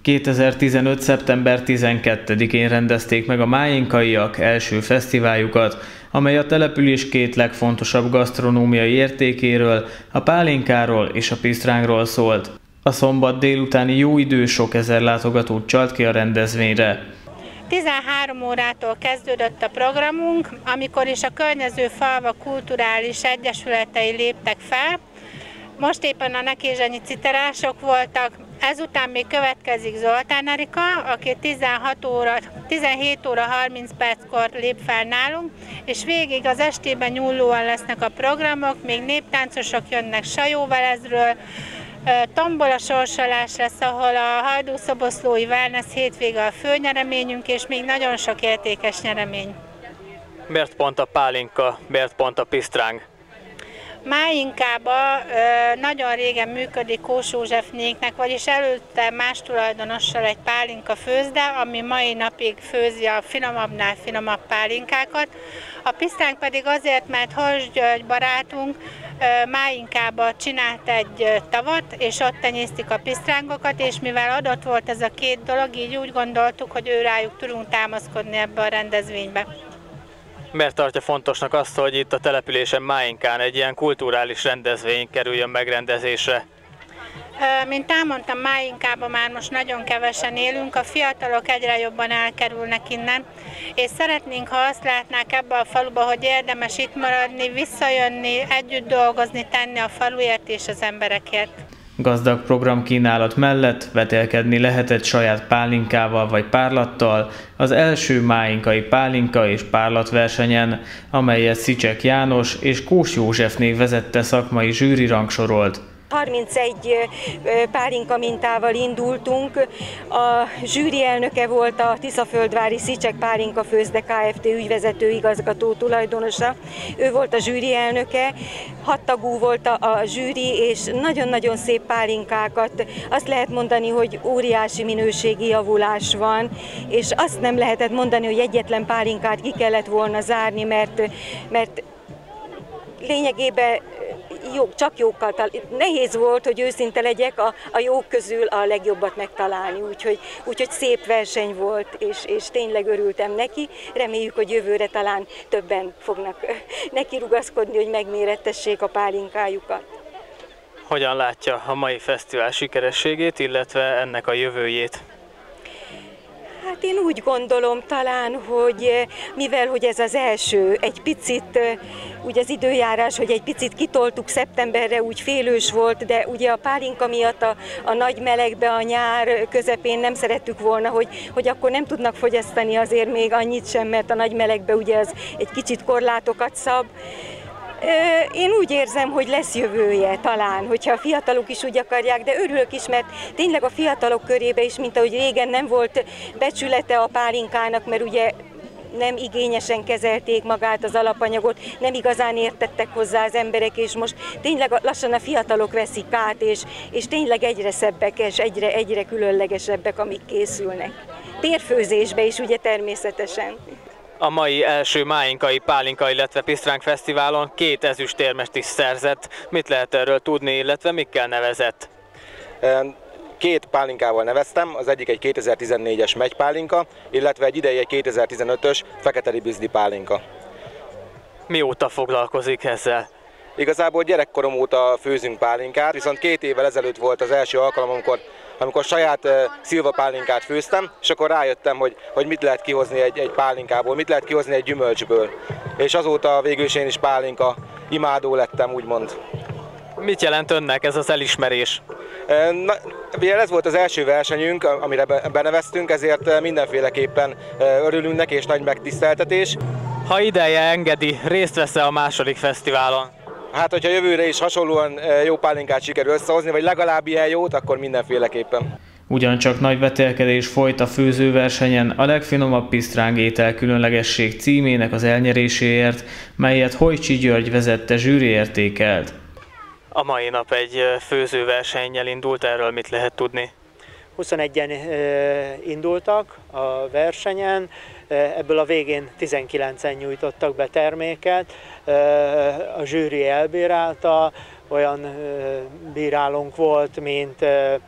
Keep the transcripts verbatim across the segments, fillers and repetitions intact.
kétezer-tizenöt. szeptember tizenkettedikén rendezték meg a máinkaiak első fesztiváljukat, amely a település két legfontosabb gasztronómiai értékéről, a pálinkáról és a pisztrángról szólt. A szombat délutáni jó idő sok ezer látogatót csalt ki a rendezvényre. tizenhárom órától kezdődött a programunk, amikor is a környező falvak kulturális egyesületei léptek fel. Most éppen a nekézsenyi citerások voltak, ezután még következik Zoltán Erika, aki tizenhat óra, tizenhét óra harminc perckor lép fel nálunk, és végig az estében nyúlóan lesznek a programok, még néptáncosok jönnek Sajóvelezről, tombola sorsolás lesz, ahol a Hajdúszoboszlói Wellness hétvége a főnyereményünk, és még nagyon sok értékes nyeremény. Miért pont a pálinka, miért pont a pisztráng? Máinkában nagyon régen működik Kós Józsefnéknek, vagyis előtte más tulajdonossal egy pálinka főzde, ami mai napig főzi a finomabbnál finomabb pálinkákat. A pisztráng pedig azért, mert Hals György barátunk Máinkában csinált egy tavat, és ott tenyésztik a pisztrángokat, és mivel adott volt ez a két dolog, így úgy gondoltuk, hogy ő rájuk tudunk támaszkodni ebbe a rendezvénybe. Miért tartja fontosnak azt, hogy itt a településen Máinkán egy ilyen kulturális rendezvény kerüljön megrendezésre? Mint elmondtam, Máinkában már most nagyon kevesen élünk, a fiatalok egyre jobban elkerülnek innen, és szeretnénk, ha azt látnák ebbe a faluba, hogy érdemes itt maradni, visszajönni, együtt dolgozni, tenni a faluért és az emberekért. Gazdag programkínálat mellett vetélkedni lehetett saját pálinkával vagy párlattal az első máinkai pálinka és párlatversenyen, amelyet Szicsek János és Kós Józsefné vezette szakmai zsűri rangsorolt. harmincegy pálinka mintával indultunk. A zsűri elnöke volt a Tiszaföldvári Szicsek Pálinka Főzde Kft. Ügyvezető igazgató tulajdonosa. Ő volt a zsűri elnöke, hat tagú volt a zsűri, és nagyon-nagyon szép pálinkákat. Azt lehet mondani, hogy óriási minőségi javulás van, és azt nem lehetett mondani, hogy egyetlen pálinkát ki kellett volna zárni, mert, mert lényegében jó, csak jókkal találni. Nehéz volt, hogy őszinte legyek, a, a jók közül a legjobbat megtalálni, úgyhogy, úgyhogy szép verseny volt, és, és tényleg örültem neki. Reméljük, hogy jövőre talán többen fognak neki rugaszkodni, hogy megmérettessék a pálinkájukat. Hogyan látja a mai fesztivál sikerességét, illetve ennek a jövőjét? Hát én úgy gondolom talán, hogy mivel hogy ez az első, egy picit, ugye az időjárás, hogy egy picit kitoltuk szeptemberre, úgy félős volt, de ugye a pálinka miatt a, a nagy melegbe, a nyár közepén nem szerettük volna, hogy, hogy akkor nem tudnak fogyasztani azért még annyit sem, mert a nagy melegbe ugye az egy kicsit korlátokat szab. Én úgy érzem, hogy lesz jövője talán, hogyha a fiatalok is úgy akarják, de örülök is, mert tényleg a fiatalok körébe is, mint ahogy régen nem volt becsülete a pálinkának, mert ugye nem igényesen kezelték magát az alapanyagot, nem igazán értettek hozzá az emberek, és most tényleg lassan a fiatalok veszik át, és, és tényleg egyre szebbek, és egyre, egyre különlegesebbek, amik készülnek. Térfőzésbe is ugye természetesen. A mai első máinkai pálinka, illetve pisztráng fesztiválon két ezüstérmest is szerzett. Mit lehet erről tudni, illetve mikkel nevezett? Két pálinkával neveztem, az egyik egy kétezer-tizennégyes megypálinka, illetve egy idei egy kétezer-tizenötös fekete ribizli pálinka. Mióta foglalkozik ezzel? Igazából gyerekkorom óta főzünk pálinkát, viszont két évvel ezelőtt volt az első alkalom, amikor, amikor saját uh, szilvapálinkát főztem, és akkor rájöttem, hogy, hogy mit lehet kihozni egy, egy pálinkából, mit lehet kihozni egy gyümölcsből. És azóta végül is én is pálinka imádó lettem, úgymond. Mit jelent önnek ez az elismerés? Na, ez volt az első versenyünk, amire beneveztünk, ezért mindenféleképpen örülünk neki, és nagy megtiszteltetés. Ha ideje engedi, részt vesz-e a második fesztiválon? Hát, hogyha jövőre is hasonlóan jó pálinkát sikerül összehozni, vagy legalább ilyen jót, akkor mindenféleképpen. Ugyancsak nagy vetélkedés folyt a főzőversenyen a legfinomabb pisztráng étel különlegesség címének az elnyeréséért, melyet Hojcsi György vezette zsűri értékelt. A mai nap egy főzőversennyel indult, erről mit lehet tudni? huszonegyen indultak a versenyen, ebből a végén tizenkilencen nyújtottak be terméket, a zsűri elbírálta, olyan bírálónk volt, mint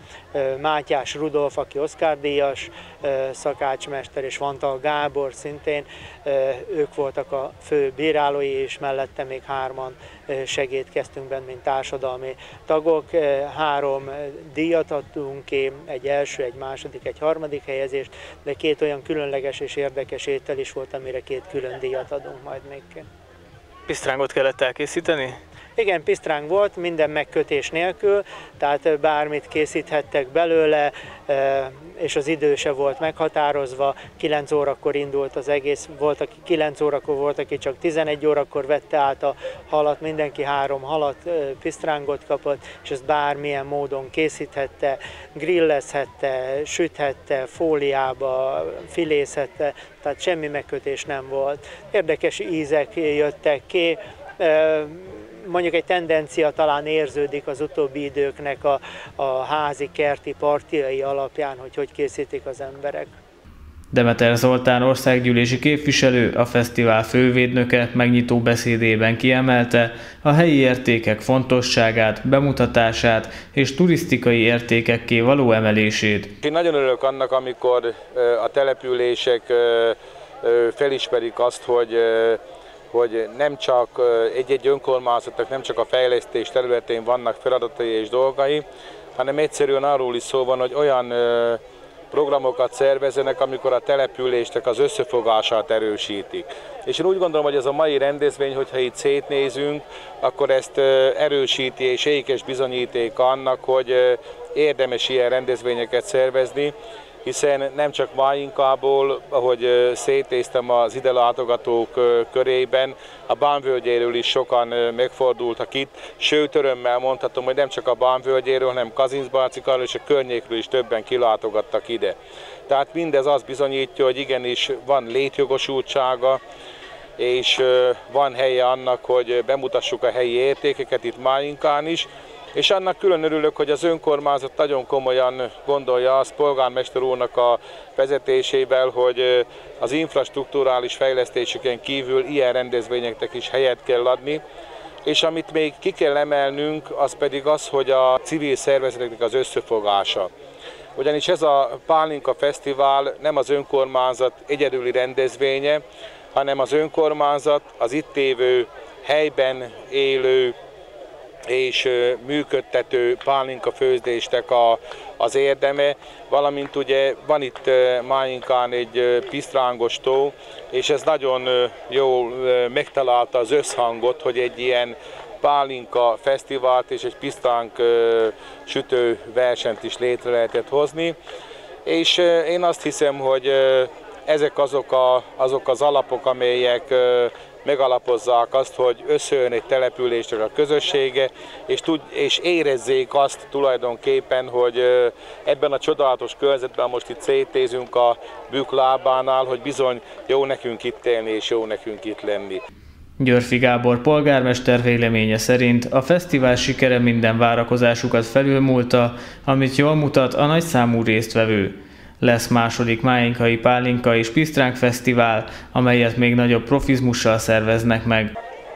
Mátyás Rudolf, aki Oscar-díjas szakácsmester, és Vantal Gábor szintén. Ők voltak a fő bírálói, és mellette még hárman segédkeztünk benne, mint társadalmi tagok. Három díjat adtunk ki, egy első, egy második, egy harmadik helyezést, de két olyan különleges és érdekes étel is volt, amire két külön díjat adunk majd még. Pisztrángot kellett elkészíteni? Igen, pisztráng volt, minden megkötés nélkül, tehát bármit készíthettek belőle, és az idő se volt meghatározva. kilenc órakor indult az egész, volt, aki kilenc órakor volt, aki csak tizenegy órakor vette át a halat, mindenki három halat, pisztrángot kapott, és ezt bármilyen módon készíthette, grillezhette, süthette, fóliába, filézhette, tehát semmi megkötés nem volt. Érdekes ízek jöttek ki, mondjuk egy tendencia talán érződik az utóbbi időknek a, a házi kerti partiai alapján, hogy hogy készítik az emberek. Demeter Zoltán országgyűlési képviselő, a fesztivál fővédnöke megnyitó beszédében kiemelte a helyi értékek fontosságát, bemutatását és turisztikai értékekké való emelését. Én nagyon örülök annak, amikor a települések felismerik azt, hogy hogy nem csak egy-egy önkormányzatnak, nem csak a fejlesztés területén vannak feladatai és dolgai, hanem egyszerűen arról is szó van, hogy olyan programokat szervezzenek, amikor a településnek az összefogását erősítik. És én úgy gondolom, hogy ez a mai rendezvény, hogyha itt szétnézünk, akkor ezt erősíti és ékes bizonyíték annak, hogy érdemes ilyen rendezvényeket szervezni, hiszen nem csak Máinkából, ahogy szétnéztem az ide látogatók körében, a Bánvölgyéről is sokan megfordultak itt, sőt örömmel mondhatom, hogy nem csak a Bánvölgyéről, hanem Kazincbarcikáról és a környékről is többen kilátogattak ide. Tehát mindez azt bizonyítja, hogy igenis van létjogosultsága, és van helye annak, hogy bemutassuk a helyi értékeket itt Máinkán is. És annak külön örülök, hogy az önkormányzat nagyon komolyan gondolja azt polgármester úrnak a vezetésével, hogy az infrastrukturális fejlesztéseken kívül ilyen rendezvényeknek is helyet kell adni. És amit még ki kell emelnünk, az pedig az, hogy a civil szervezeteknek az összefogása. Ugyanis ez a Pálinka Fesztivál nem az önkormányzat egyedüli rendezvénye, hanem az önkormányzat, az itt évő, helyben élő és működtető pálinka főzdésnek a, az érdeme, valamint ugye van itt Máinkán egy pisztrángos tó, és ez nagyon jól megtalálta az összhangot, hogy egy ilyen pálinka fesztivált és egy pisztráng sütő versenyt is létre lehetett hozni. És én azt hiszem, hogy ezek azok, a, azok az alapok, amelyek megalapozzák azt, hogy összejön egy településnek a közössége, és, tud, és érezzék azt tulajdonképpen, hogy ebben a csodálatos környezetben most itt szétnézünk a Bükk lábánál, hogy bizony jó nekünk itt élni és jó nekünk itt lenni. Györfi Gábor polgármester véleménye szerint a fesztivál sikere minden várakozásukat felülmúlta, amit jól mutat a nagyszámú résztvevő. Lesz második Máinkai Pálinka és Pisztráng Fesztivál, amelyet még nagyobb profizmussal szerveznek meg.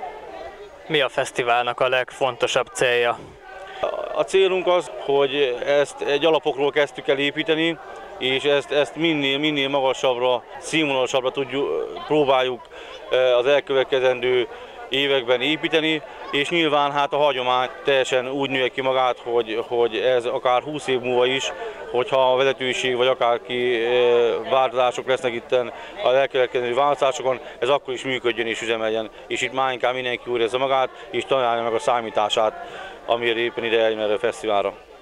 Mi a fesztiválnak a legfontosabb célja? A célunk az, hogy ezt egy alapokról kezdtük el építeni, és ezt, ezt minél, minél magasabbra, színvonalasabbra tudjuk, próbáljuk az elkövetkezendő években építeni, és nyilván hát a hagyomány teljesen úgy nője ki magát, hogy, hogy ez akár húsz év múlva is, hogyha a vezetőség vagy akárki változások lesznek itt az elkövetkező választásokon, ez akkor is működjön és üzemeljen. És itt Máinkán mindenki úgy érezze magát, és tanulja meg a számítását, amire éppen ide eljön erre a fesztiválra.